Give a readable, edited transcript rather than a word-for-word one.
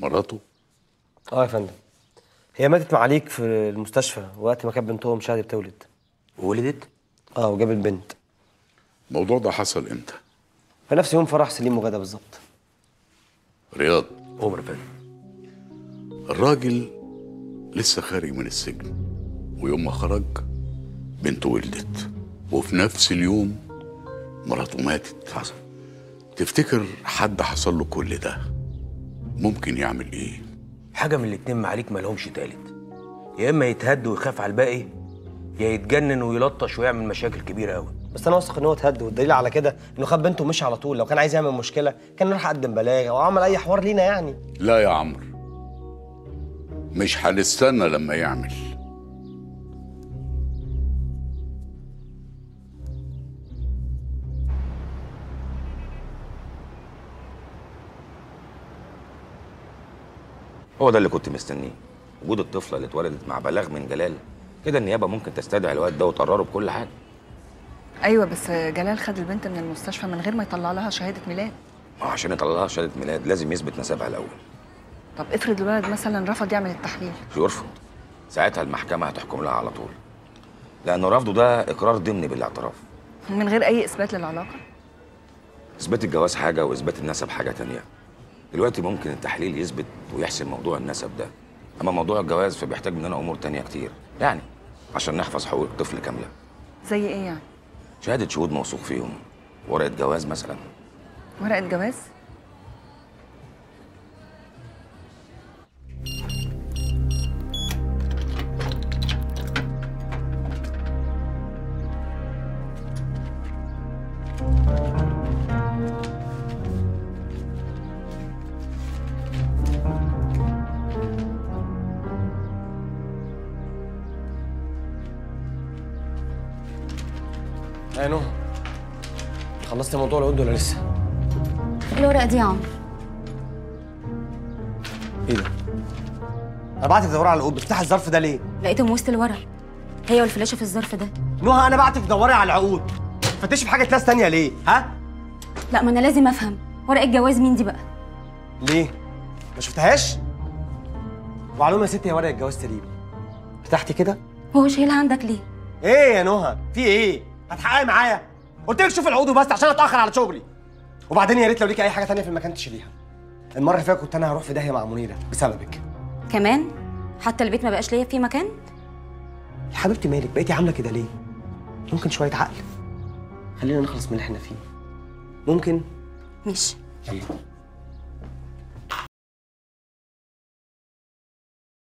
مراته؟ اه يا فندم. هي ماتت معاليك في المستشفى وقت ما كانت بنتهم شهد بتولد. وولدت؟ اه وجابت بنت. الموضوع ده حصل امتى؟ في نفس يوم فرح سليم وغدا بالظبط. رياض، عمر يا فندم. الراجل لسه خارج من السجن، ويوم ما خرج بنته ولدت، وفي نفس اليوم مراته ماتت. حصل. تفتكر حد حصل له كل ده ممكن يعمل ايه؟ حاجه من الاتنين معاليك مالهمش تالت، يا اما يتهد ويخاف على الباقي، يا يتجنن ويلطش ويعمل مشاكل كبيره قوي. بس انا واثق ان هو اتهد، والدليل على كده انه خد بنته ومشي على طول. لو كان عايز يعمل مشكله كان راح قدم بلاغ او عمل اي حوار لينا يعني. لا يا عمرو، مش هنستنى لما يعمل. هو ده اللي كنت مستنيه، وجود الطفله اللي اتولدت مع بلاغ من جلال. كده النيابه ممكن تستدعي الواد ده وتقرره بكل حاجه. ايوه بس جلال خد البنت من المستشفى من غير ما يطلع لها شهاده ميلاد. ما هو عشان يطلع لها شهاده ميلاد لازم يثبت نسبها الاول. طب افرض الولد مثلا رفض يعمل التحليل؟ يرفض، ساعتها المحكمه هتحكم لها على طول، لانه رفضه ده اقرار ضمني بالاعتراف من غير اي اثبات للعلاقه. اثبات الجواز حاجه واثبات النسب حاجه تانية. دلوقتي ممكن التحليل يثبت ويحسم موضوع النسب ده، اما موضوع الجواز فبيحتاج مننا امور تانية كتير، يعني عشان نحفظ حقوق الطفل كامله. زي ايه يعني؟ شهاده شهود موثوق فيهم، ورقه جواز مثلا. ورقه جواز؟ يا نهى، خلصت موضوع العقد ولا لسه؟ الورقة دي يا عمرو. ايه ده؟ انا بعتك تدوري على العقود، بتفتحي الظرف ده ليه؟ لقيتهم وسط الورق، هي والفلاشة في الظرف ده. نهى انا بعتك تدوري على العقود، فتشي في حاجه ناس تانية ليه؟ ها؟ لا ما انا لازم افهم ورقة جواز مين دي بقى؟ ليه؟ ما شفتهاش؟ معلومه يا ستي، هي ورقه جواز سليم. فتحتي كده؟ هو شايلها عندك ليه؟ ايه يا نهى؟ في ايه؟ هتحققي معايا؟ قلت لك شوف العقود وبس عشان اتاخر على شغلي. وبعدين يا ريت لو ليكي اي حاجه تانية في المكان تشيليها. المره اللي فاتت كنت انا هروح في داهيه مع منيره بسببك. كمان؟ حتى البيت ما بقاش ليا فيه مكان؟ يا حبيبتي مالك؟ بقيتي عامله كده ليه؟ ممكن شويه عقل. خلينا نخلص من اللي احنا فيه. ممكن؟ ماشي. يلا.